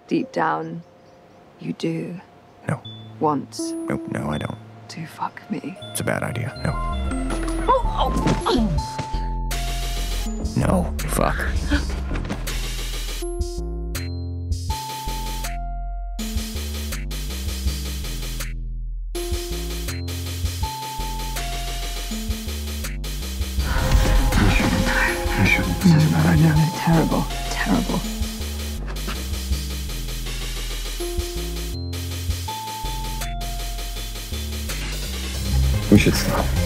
deep down, you do. No. Want. Nope, no, I don't. To fuck me. It's a bad idea. No. No, fuck. You shouldn't. This is a bad idea. No, terrible. Terrible. We should stop.